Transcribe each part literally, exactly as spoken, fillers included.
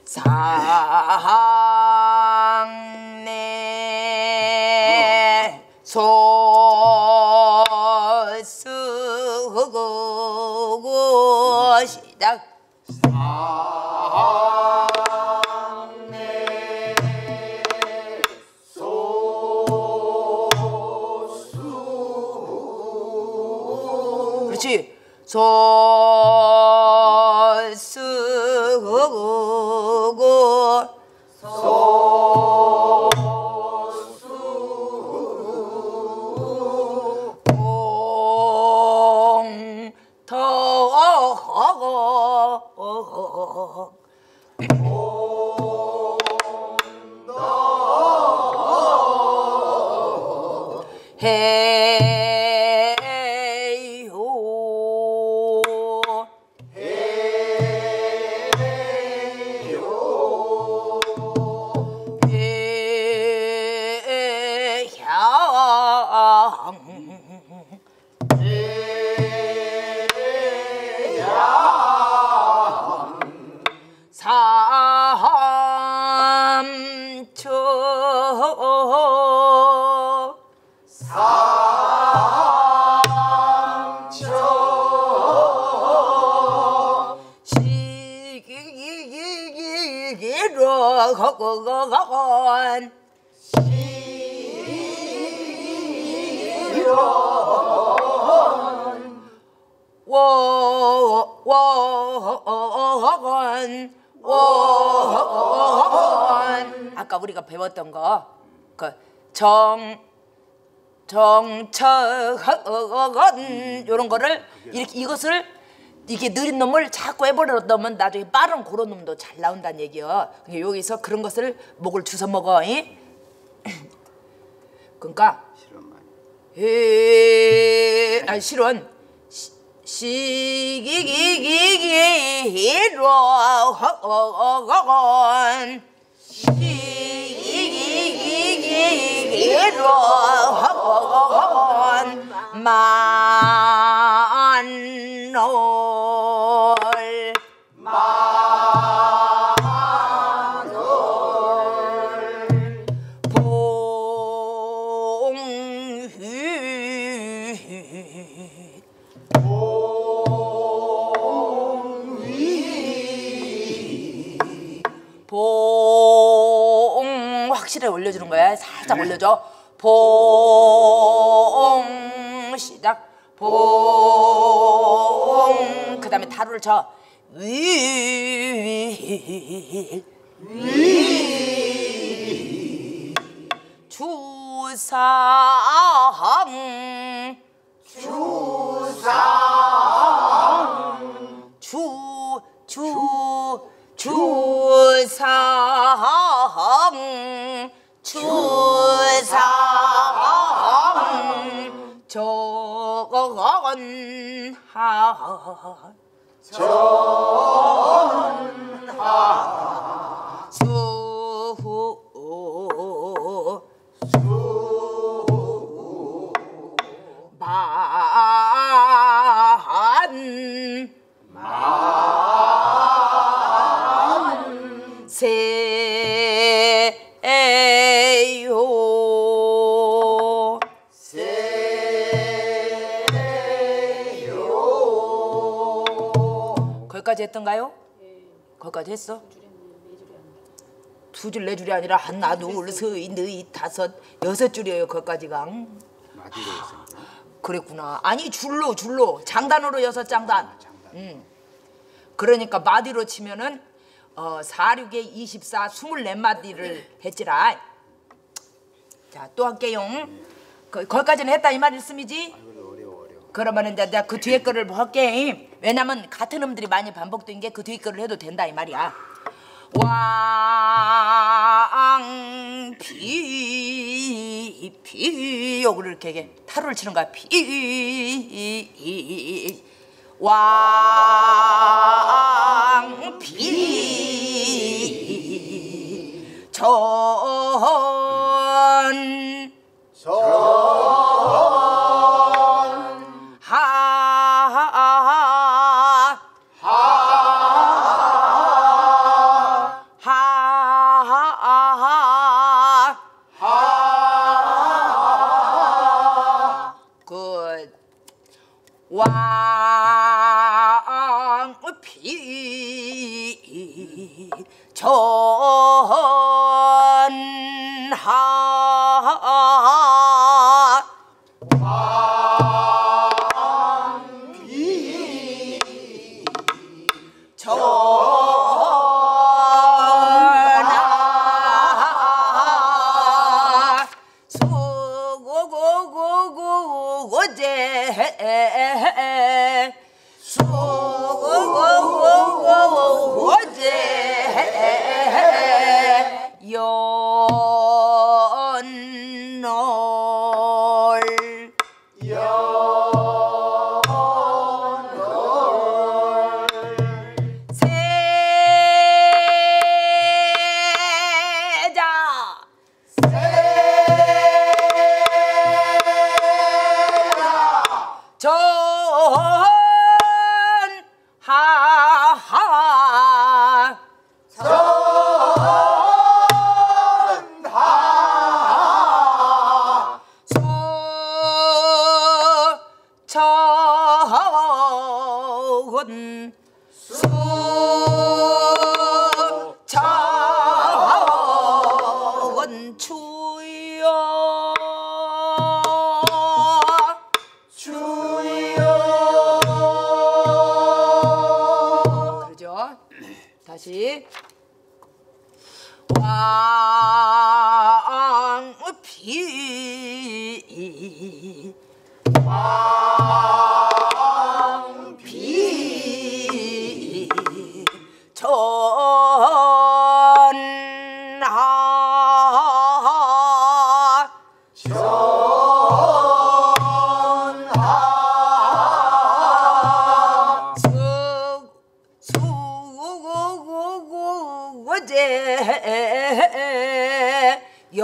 상내 소수고 시작. 상내 소수. 그렇지. 소수고 소수. 공덕 해요 삼초 삼초 시기기기기로 거거거건 워워건 워건 아까 우리가 배웠던 거 그 정 정처건 요런 거를 이렇게 이것을 이게 느린 놈을 자꾸 해버렸다면 나중에 빠른 그런 놈도 잘 나온다는 얘기요. 여기서 그런 것을 목을 주워 먹어. 이? 그러니까 에, 아 실은 시기기기기로 허건 시기기기기로 허건 만올 만올 봉휘 봉휘 봉 확실히 올려주는 거야. 살짝 올려줘. 봉 시작. 봉 그 다음에 다루를 쳐. 위 위 주상 주상 주 주 주상 주상 전하 전하 수후 수 만 만 세요 세요 거기까지 했던가요? 거기까지 했어? 두 줄 네 줄이 아니라 하나 둘셋넷 다섯 여섯 줄이에요. 거기까지가. 마디로 했으니까. 그랬구나. 아니 줄로 줄로 장단으로 여섯 장단. 음. 그러니까 마디로 치면은 어, 사육에 이십사 스물네 마디를 했지라. 자, 또 할게요. 그, 거기까지는 했다 이 말씀이지? 어려워 어려워. 그러면 이제 내가 그 뒤에 거를 할게. 왜냐면 같은 음들이 많이 반복된 게 그 뒤에 거를 해도 된다 이 말이야. 왕비 비 요거를 이렇게, 이렇게 타로를 치는 거야. 비 왕비 전 전 하 하 전하 수고고고고 어제 수고고고고 어제 연놀 전하하 전하 수 처은 수 처은 주여 주여 그러죠. 다시 왕비 왕비 전하 전하 수 수고고고 어제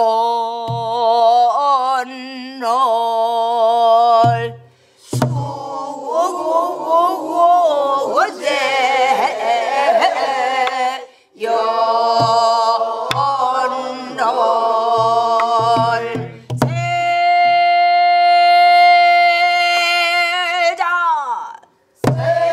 연놀 수고고고 어제 연놀 세자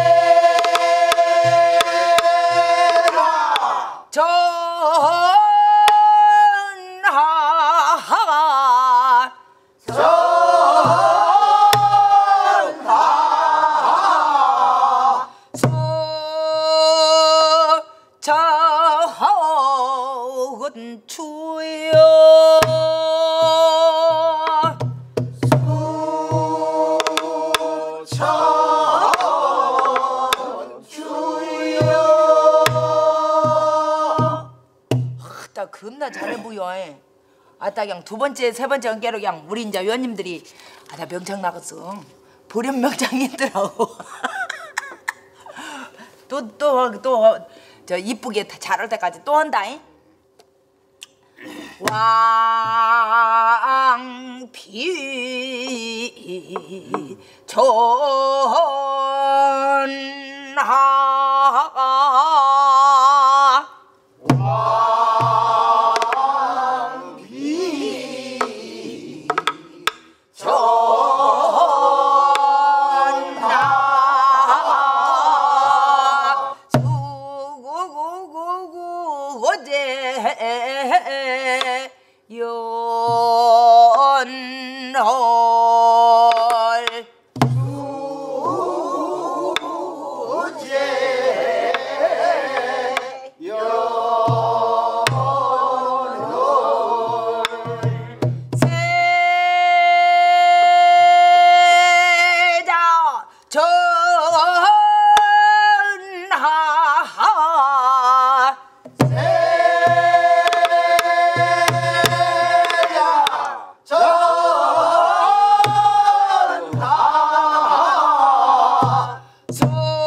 전하 전하 수 처은 주여 나 겁나 잘해 보여. 아따 그냥 두 번째 세 번째 연계로 그냥 우리 이제 위원님들이 아나 명창 나갔어. 보련 명창이더라고. 또 또 또 저 이쁘게 다 잘할 때까지 또 한다잉. 왕비 전하 왕비 전하 수고고고고 어제 연홀 우제 세자 전하 전하 수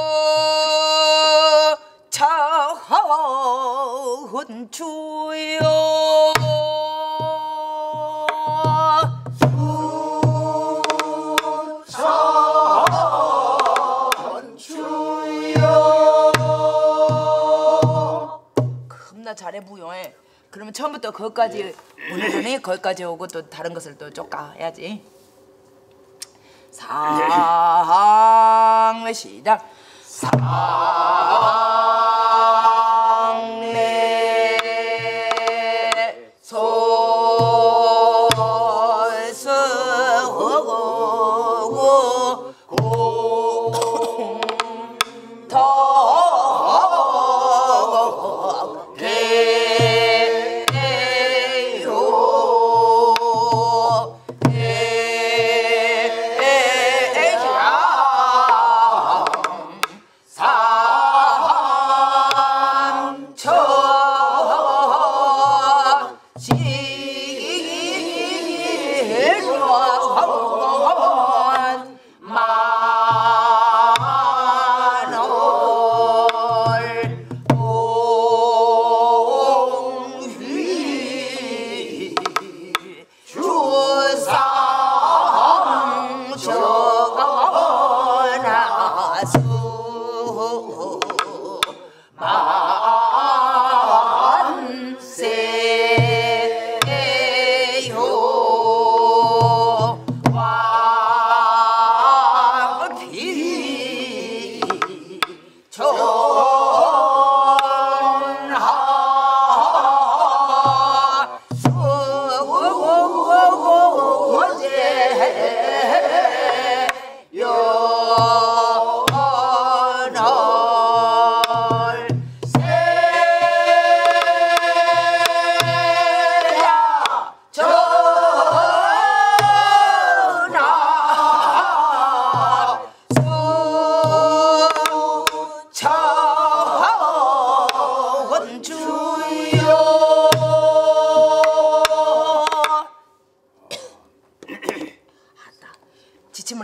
처은 주여 겁나 잘해 보여. 그러면 처음부터 거기까지 오늘은 거기까지 오고 또 다른 것을 또 쪼까 해야지. 상 시작. 상례 소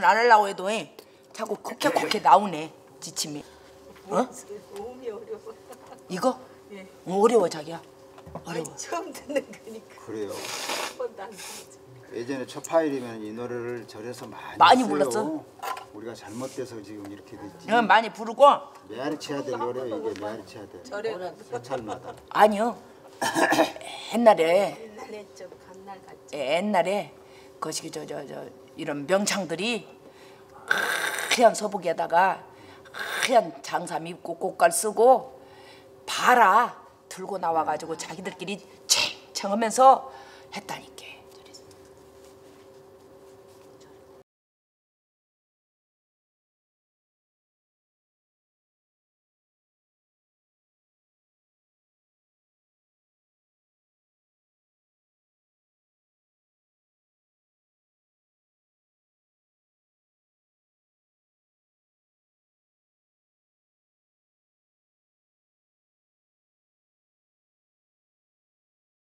지침을 안 하려고 해도 에, 자꾸 콕해콕해 나오네 지침이. 어? 몸이 어려워. 이거? 예. 어, 어려워 자기야. 어려워. 아니, 처음 듣는 거니까. 그래요. 한 번도 안 들었죠. 예전에 첫 파일이면 이 노래를 절에서 많이 많이 했어요. 불렀어? 우리가 잘못돼서 지금 이렇게 됐지. 응, 많이 부르고. 메아리 쳐야 될 노래 이게 메아리 쳐야 돼. 절에 사찰마다. 아니요. 옛날에 옛날에 좀 간날 같죠. 옛날에 거시기 저 저 저 이런 명창들이 하얀 소복에다가 하얀 장삼 입고 꽃갈 쓰고 바라 들고 나와가지고 자기들끼리 챙챙하면서 했다니까.